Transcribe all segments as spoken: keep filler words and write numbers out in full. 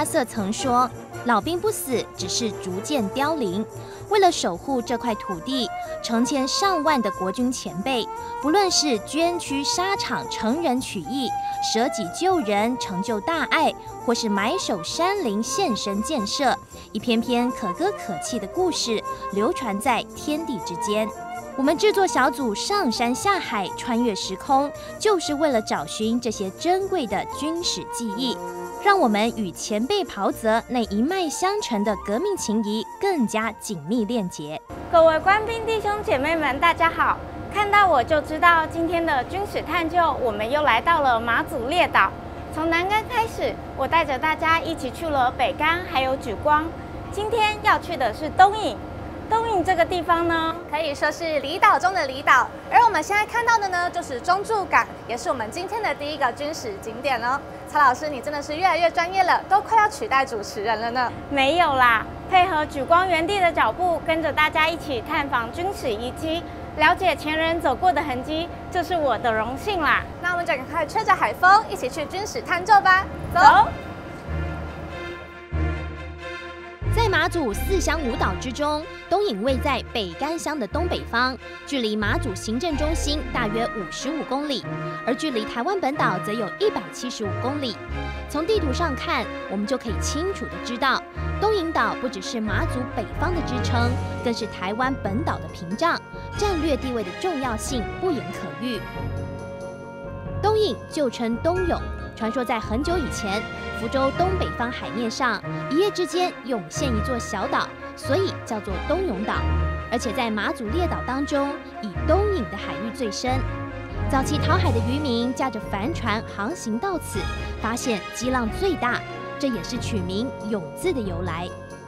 阿瑟曾说：“老兵不死，只是逐渐凋零。”为了守护这块土地，成千上万的国军前辈，不论是捐躯沙场成人取义，舍己救人成就大爱，或是埋首山林献身建设，一篇篇可歌可泣的故事流传在天地之间。我们制作小组上山下海，穿越时空，就是为了找寻这些珍贵的军史记忆，让我们与前辈袍泽那一脉相承的革命情谊更加紧密链结。 各位官兵弟兄姐妹们，大家好！看到我就知道，今天的军史探究，我们又来到了马祖列岛。从南竿开始，我带着大家一起去了北竿，还有莒光。今天要去的是东引。东引这个地方呢， 可以说是离岛中的离岛，而我们现在看到的呢，就是中柱港，也是我们今天的第一个军史景点哦。曹老师，你真的是越来越专业了，都快要取代主持人了呢。 没有啦，配合莒光园地的脚步，跟着大家一起探访军史遗迹，了解前人走过的痕迹，这是我的荣幸啦。 那我们就赶快吹着海风，一起去军史探究吧。走。 走在马祖四乡五岛之中，东引位在北竿乡的东北方，距离马祖行政中心大约五十五公里，而距离台湾本岛则有一百七十五公里。从地图上看，我们就可以清楚地知道，东引岛不只是马祖北方的支撑，更是台湾本岛的屏障，战略地位的重要性不言可喻。东引旧称东涌，传说在很久以前，福州东北方海面上一夜之间涌现一座小岛，所以叫做东涌岛。而且在马祖列岛当中，以东引的海域最深。早期讨海的渔民驾着帆船航行到此，发现激浪最大，这也是取名涌字的由来。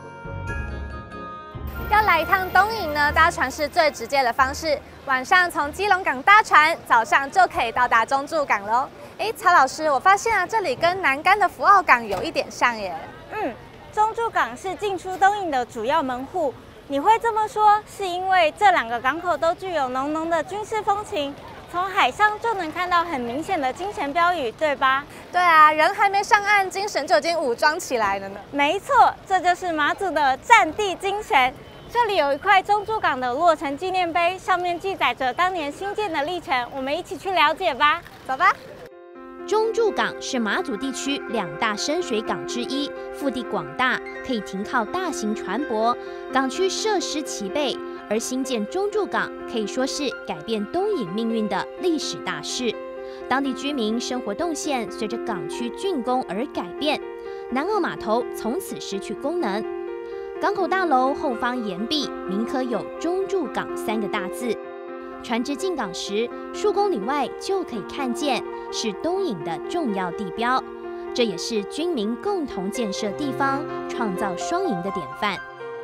要来一趟东引呢，搭船是最直接的方式。晚上从基隆港搭船，早上就可以到达中柱港喽。哎，曹老师，我发现啊，这里跟南竿的福澳港有一点像耶。 嗯，中柱港是进出东引的主要门户。你会这么说，是因为这两个港口都具有浓浓的军事风情，从海上就能看到很明显的精神标语，对吧？ 对啊，人还没上岸，精神就已经武装起来了呢。 没错，这就是马祖的战地精神。这里有一块中柱港的落成纪念碑，上面记载着当年兴建的历程，我们一起去了解吧。 走吧。 中柱港是马祖地区两大深水港之一，腹地广大，可以停靠大型船舶，港区设施齐备。而新建中柱港可以说是改变东引命运的历史大事。当地居民生活动线随着港区竣工而改变，南澳码头从此失去功能。港口大楼后方岩壁铭刻有中柱港三个大字。船只进港时，数公里外就可以看见，是东引的重要地标。这也是军民共同建设地方、创造双赢的典范。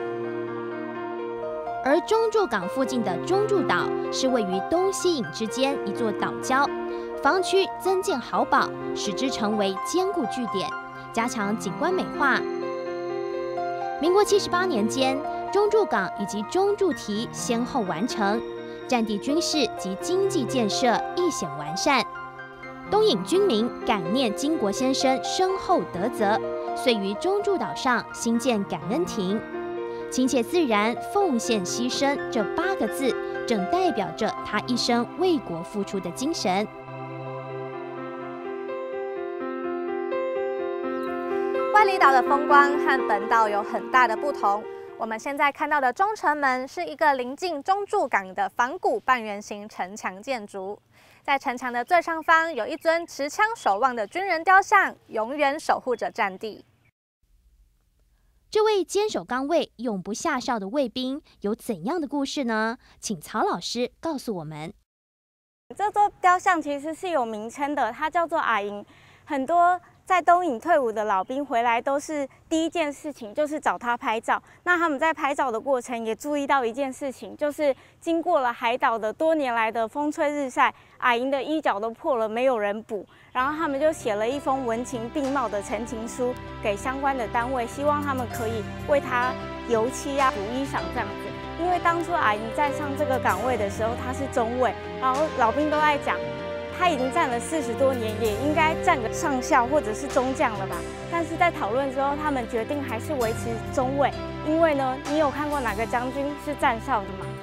而中柱港附近的中柱岛是位于东西引之间一座岛礁，防区增建豪堡，使之成为坚固据点，加强景观美化。民国七十八年间，中柱港以及中柱堤先后完成。战地军事及经济建设一显完善，东引军民感念金国先生深厚德泽，遂于中柱岛上兴建感恩亭。亲切自然、奉献牺牲这八个字，正代表着他一生为国付出的精神。 外里岛的风光和本岛有很大的不同。我们现在看到的中城门是一个临近中柱港的仿古半圆形城墙建筑，在城墙的最上方有一尊持枪守望的军人雕像，永远守护着战地。 这位坚守岗位、永不下哨的卫兵有怎样的故事呢？请曹老师告诉我们。 这座雕像其实是有名称的，它叫做阿银。很多在东引退伍的老兵回来，都是第一件事情就是找他拍照。那他们在拍照的过程也注意到一件事情，就是经过了海岛的多年来的风吹日晒，阿银的衣角都破了，没有人补。然后他们就写了一封文情并茂的陈情书给相关的单位，希望他们可以为他油漆啊、补衣裳这样子。因为当初阿银在上这个岗位的时候，他是中尉，然后老兵都在讲。 他已经站了四十多年，也应该站个上校或者是中将了吧？但是在讨论之后，他们决定还是维持中尉，因为呢，你有看过哪个将军是站哨的吗？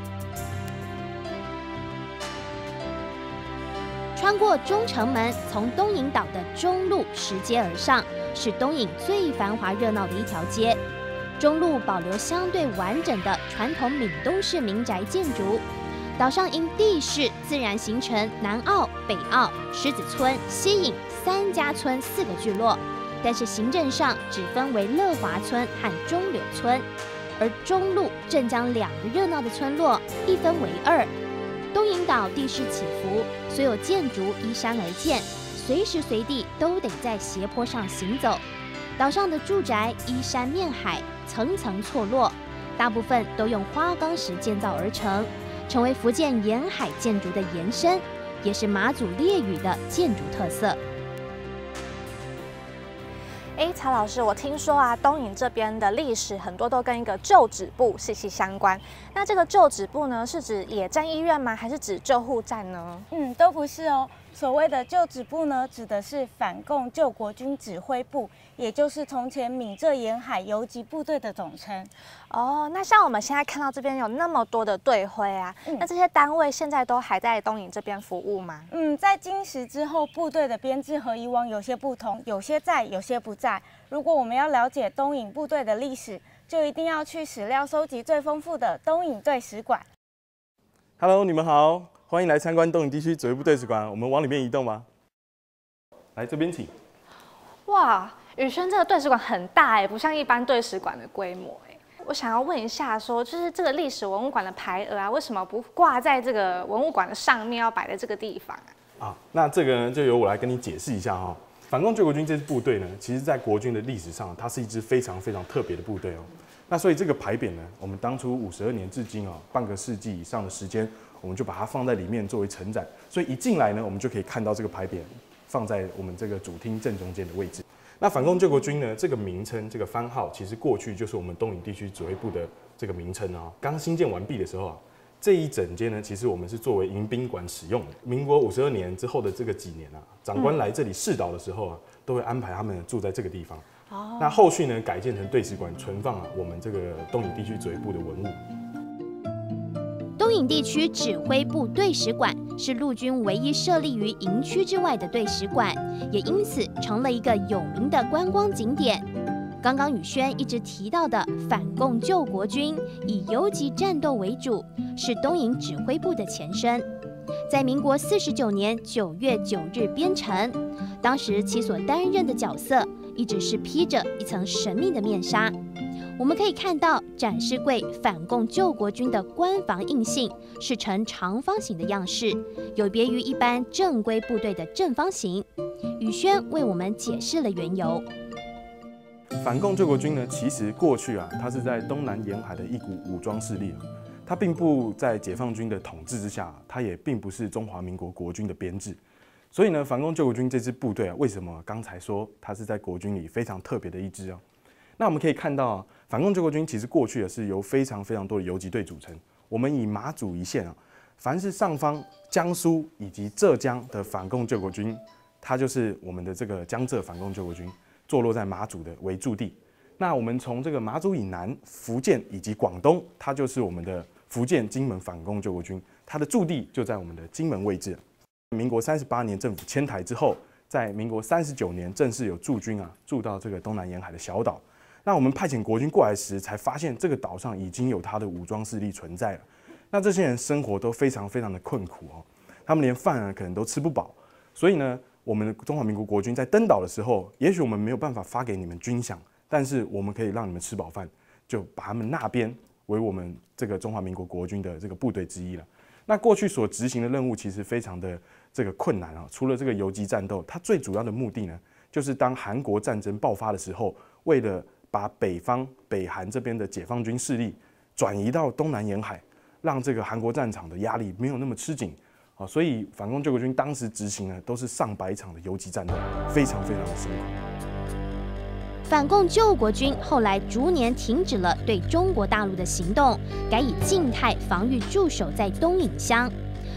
穿过中城门，从东引岛的中路拾阶而上，是东引最繁华热闹的一条街。中路保留相对完整的传统闽东式民宅建筑。岛上因地势自然形成南澳、北澳、狮子村、西引三家村四个聚落，但是行政上只分为乐华村和中柳村，而中路正将两个热闹的村落一分为二。东引岛地势起伏，所有建筑依山而建，随时随地都得在斜坡上行走。岛上的住宅依山面海，层层错落，大部分都用花岗石建造而成，成为福建沿海建筑的延伸，也是马祖烈屿的建筑特色。 哎，曹老师，我听说啊，东引这边的历史很多都跟一个旧指部息息相关。那这个旧指部呢，是指野战医院吗？还是指救护站呢？ 嗯，都不是哦。所谓的旧指部呢，指的是反共救国军指挥部，也就是从前闽浙沿海游击部队的总称。 哦，那像我们现在看到这边有那么多的队徽啊，嗯、那这些单位现在都还在东引这边服务吗？ 嗯，在金石之后，部队的编制和以往有些不同，有些在，有些不在。如果我们要了解东引部队的历史，就一定要去史料收集最丰富的东引队史馆。 Hello， 你们好。欢迎来参观东引地区指挥部队史馆，我们往里面移动吧。来这边请。 哇，宇轩这个队史馆很大哎，不像一般队史馆的规模哎。我想要问一下说，就是这个历史文物馆的牌额啊，为什么不挂在这个文物馆的上面，要摆在这个地方啊？ 啊，那这个呢，就由我来跟你解释一下哈、哦。反共救国军这支部队呢，其实在国军的历史上，它是一支非常非常特别的部队哦。那所以这个牌匾呢，我们当初五十二年至今哦，半个世纪以上的时间。我们就把它放在里面作为陈展，所以一进来呢，我们就可以看到这个牌匾放在我们这个主厅正中间的位置。那反共救国军呢，这个名称、这个番号，其实过去就是我们东引地区指挥部的这个名称啊。刚新建完毕的时候啊，这一整间呢，其实我们是作为迎宾馆使用的。民国五十二年之后的这个几年啊，长官来这里视导的时候啊，都会安排他们住在这个地方。哦。那后续呢，改建成队史馆，存放啊我们这个东引地区指挥部的文物。 东引地区指挥部队史馆是陆军唯一设立于营区之外的队史馆，也因此成了一个有名的观光景点。刚刚宇轩一直提到的反共救国军，以游击战斗为主，是东引指挥部的前身。在民国四十九年九月九日编成，当时其所担任的角色一直是披着一层神秘的面纱。我们可以看到展示柜反共救国军的官房印信是呈长方形的样式，有别于一般正规部队的正方形。宇轩为我们解释了缘由。 反共救国军呢，其实过去啊，它是在东南沿海的一股武装势力啊，它并不在解放军的统治之下，它也并不是中华民国国军的编制。所以呢，反共救国军这支部队啊，为什么刚才说它是在国军里非常特别的一支啊？那我们可以看到啊，反共救国军其实过去啊是由非常非常多的游击队组成。我们以马祖一线啊，凡是上方江苏以及浙江的反共救国军，它就是我们的这个江浙反共救国军，坐落在马祖的为驻地。那我们从这个马祖以南，福建以及广东，它就是我们的福建金门反共救国军，它的驻地就在我们的金门位置。民国三十八年政府迁台之后，在民国三十九年正式有驻军啊驻到这个东南沿海的小岛。那我们派遣国军过来时，才发现这个岛上已经有他的武装势力存在了。那这些人生活都非常非常的困苦哦，他们连饭啊可能都吃不饱。所以呢，我们的中华民国国军在登岛的时候，也许我们没有办法发给你们军饷，但是我们可以让你们吃饱饭，就把他们纳编为我们这个中华民国国军的这个部队之一了。那过去所执行的任务其实非常的这个困难啊，除了这个游击战斗，它最主要的目的呢，就是当韩国战争爆发的时候，为了把北方北韩这边的解放军势力转移到东南沿海，让这个韩国战场的压力没有那么吃紧啊，所以反共救国军当时执行的都是上百场的游击战斗，非常非常的辛苦。 反共救国军后来逐年停止了对中国大陆的行动，改以静态防御驻守在东引乡。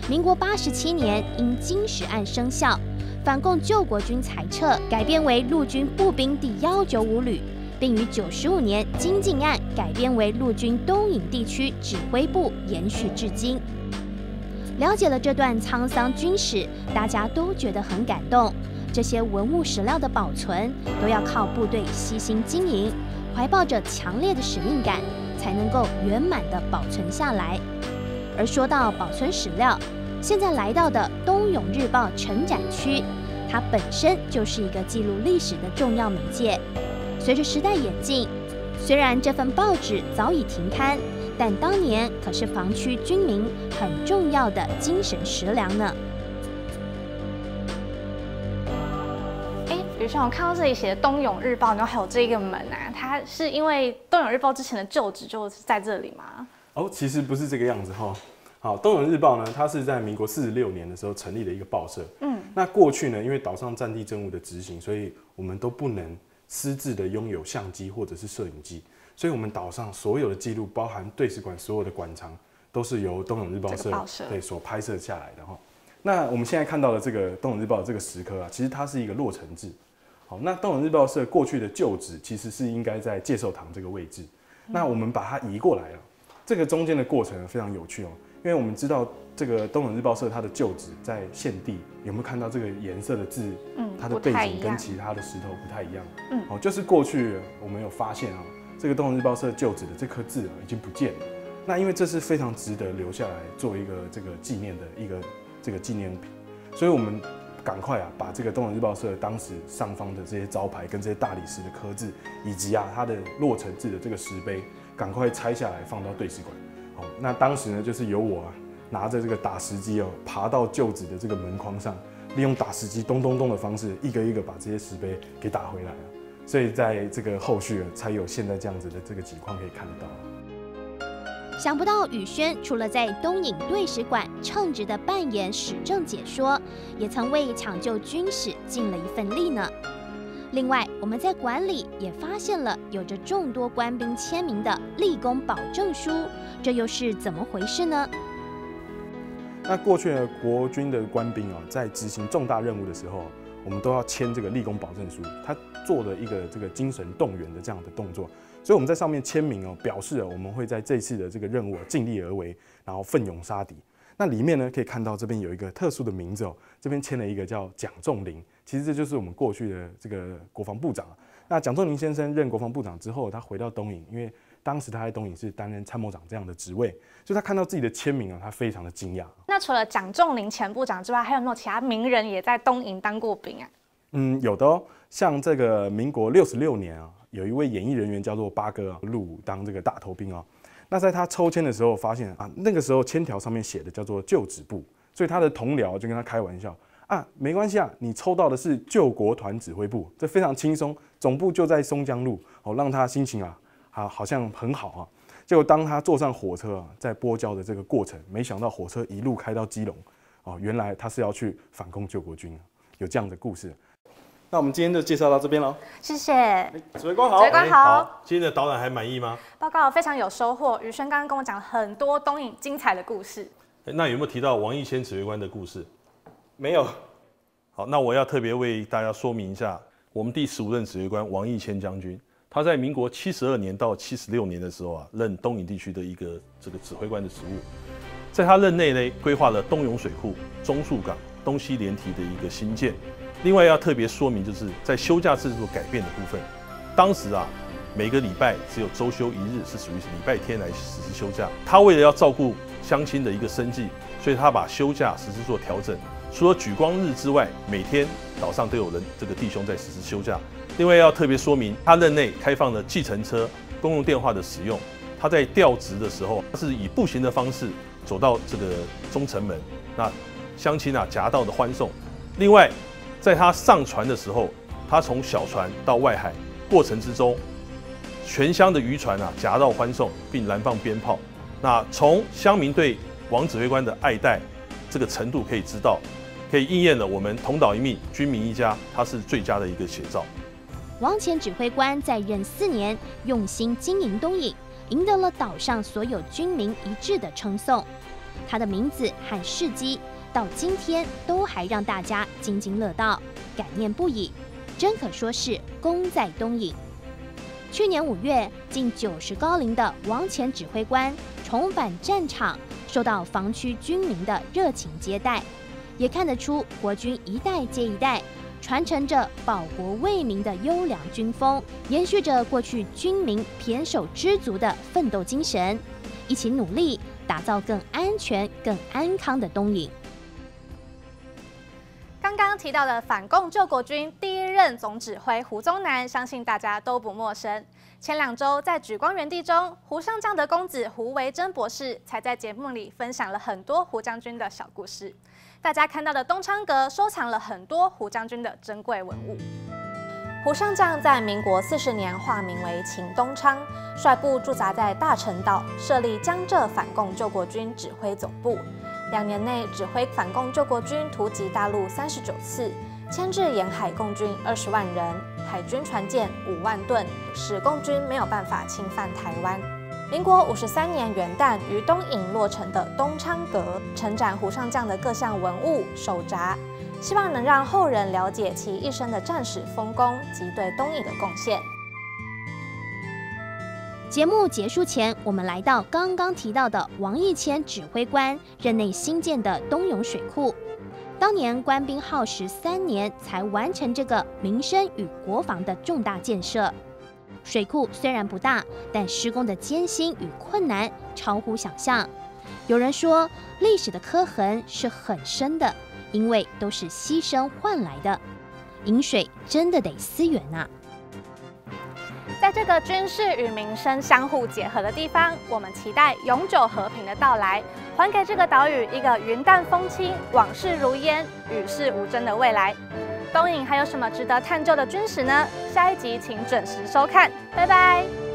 民国八十七年因金石案生效，反共救国军裁撤，改编为陆军步兵第一九五旅，并于九十五年金靖案改编为陆军东引地区指挥部，延续至今。了解了这段沧桑军史，大家都觉得很感动。这些文物史料的保存，都要靠部队悉心经营，怀抱着强烈的使命感，才能够圆满地保存下来。而说到保存史料，现在来到的东永日报陈展区，它本身就是一个记录历史的重要媒介。随着时代演进，虽然这份报纸早已停刊，但当年可是防区军民很重要的精神食粮呢。 哎，宇轩，我看到这里写的东永日报，然后还有这个门啊，它是因为东永日报之前的旧址就是在这里吗？ 哦，其实不是这个样子哈。好，东永日报呢，它是在民国四十六年的时候成立的一个报社。嗯，那过去呢，因为岛上战地政务的执行，所以我们都不能私自的拥有相机或者是摄影机。所以，我们岛上所有的记录，包含对使馆所有的馆藏，都是由东永日报社对所拍摄下来的哈。那我们现在看到的这个东永日报的这个石刻啊，其实它是一个落成制。好，那东永日报社过去的旧址其实是应该在介寿堂这个位置，那我们把它移过来了。这个中间的过程非常有趣哦，因为我们知道这个东永日报社它的旧址在现地，有没有看到这个颜色的字？嗯，它的背景跟其他的石头不太一样。嗯，哦，就是过去我们有发现啊。这个东永日报社旧址的这颗字啊，已经不见了。那因为这是非常值得留下来做一个这个纪念的一个这个纪念物品，所以我们赶快啊，把这个东永日报社当时上方的这些招牌跟这些大理石的刻字，以及啊它的落成制的这个石碑，赶快拆下来放到对使馆。好，那当时呢，就是由我啊拿着这个打石机哦，爬到旧址的这个门框上，利用打石机咚咚咚的方式，一个一个把这些石碑给打回来了。所以在这个后续才有现在这样子的这个情况可以看得到。 想不到宇轩除了在东引对使馆称职的扮演史政解说，也曾为抢救军史尽了一份力呢。另外，我们在馆里也发现了有着众多官兵签名的立功保证书，这又是怎么回事呢？ 那过去呢，国军的官兵啊，在执行重大任务的时候，我们都要签这个立功保证书，他做了一个这个精神动员的这样的动作，所以我们在上面签名哦，表示我们会在这次的这个任务尽力而为，然后奋勇杀敌。那里面呢，可以看到这边有一个特殊的名字哦，这边签了一个叫蒋仲林，其实这就是我们过去的这个国防部长。那蒋仲林先生任国防部长之后，他回到东引，因为当时他在东引是担任参谋长这样的职位，所以他看到自己的签名啊，他非常的惊讶。 那除了蒋仲林前部长之外，还有没有其他名人也在东引当过兵啊？ 嗯，有的哦，像这个民国六十六年啊，有一位演艺人员叫做八哥啊，入伍当这个大头兵哦。那在他抽签的时候，发现啊，那个时候签条上面写的叫做旧指部，所以他的同僚就跟他开玩笑啊，没关系啊，你抽到的是救国团指挥部，这非常轻松，总部就在松江路哦，让他心情啊，啊好像很好啊。结果当他坐上火车啊，在拨交的这个过程，没想到火车一路开到基隆哦，原来他是要去反攻救国军，有这样的故事。那我们今天就介绍到这边喽， 谢谢。 指挥官好， 指挥官好。 好，今天的导览还满意吗？ 报告非常有收获，宇轩刚刚跟我讲了很多东引精彩的故事。 那有没有提到王义谦指挥官的故事？ 没有。 好，那我要特别为大家说明一下，我们第十五任指挥官王义谦将军，他在民国七十二年到七十六年的时候啊，任东引地区的一个这个指挥官的职务。在他任内呢，规划了东涌水库、中树港、东西连堤的一个新建。另外要特别说明，就是在休假制度改变的部分，当时啊，每个礼拜只有周休一日，是属于礼拜天来实施休假。他为了要照顾乡亲的一个生计，所以他把休假实施做调整。除了举光日之外，每天岛上都有人这个弟兄在实施休假。另外要特别说明，他任内开放了计程车、公用电话的使用。他在调职的时候，他是以步行的方式走到这个中城门，那乡亲啊夹道的欢送。另外，在他上船的时候，他从小船到外海过程之中，全乡的渔船啊夹道欢送，并燃放鞭炮。那从乡民对王指挥官的爱戴这个程度可以知道，可以应验了我们同岛一命，军民一家，他是最佳的一个写照。 王前指挥官在任四年，用心经营东引，赢得了岛上所有军民一致的称颂。 他的名字和事迹到今天都还让大家津津乐道，感念不已，真可说是功在东引。去年五月，近九十高龄的王前指挥官重返战场，受到防区军民的热情接待，也看得出国军一代接一代，传承着保国为民的优良军风，延续着过去军民胼手胝足的奋斗精神，一起努力打造更安全、更安康的东引。 刚刚提到的反共救国军第一任总指挥胡宗南，相信大家都不陌生。前两周在莒光园地中，胡上将的公子胡维珍博士才在节目里分享了很多胡将军的小故事。大家看到的东昌阁收藏了很多胡将军的珍贵文物。胡上将在民国四十年化名为秦东昌，率部驻扎在大陈岛，设立江浙反共救国军指挥总部。两年内指挥反共救国军突击大陆三十九次，牵制沿海共军二十万人，海军船舰五万吨，使共军没有办法侵犯台湾。民国五十三年元旦于东引落成的东昌阁，承展胡上将的各项文物手札，希望能让后人了解其一生的战史丰功及对东引的贡献。 节目结束前，我们来到刚刚提到的王义谦指挥官任内新建的东涌水库。当年官兵耗时三年才完成这个民生与国防的重大建设。水库虽然不大，但施工的艰辛与困难超乎想象。有人说，历史的刻痕是很深的，因为都是牺牲换来的。饮水真的得思源啊！ 在这个军事与民生相互结合的地方，我们期待永久和平的到来，还给这个岛屿一个云淡风轻、往事如烟、与世无争的未来。东引还有什么值得探究的军史呢？下一集请准时收看，拜拜。